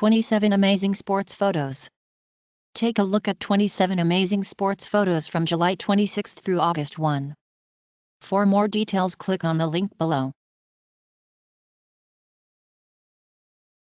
27 amazing sports photos. Take a look at 27 amazing sports photos from July 26 through August 1. For more details, click on the link below.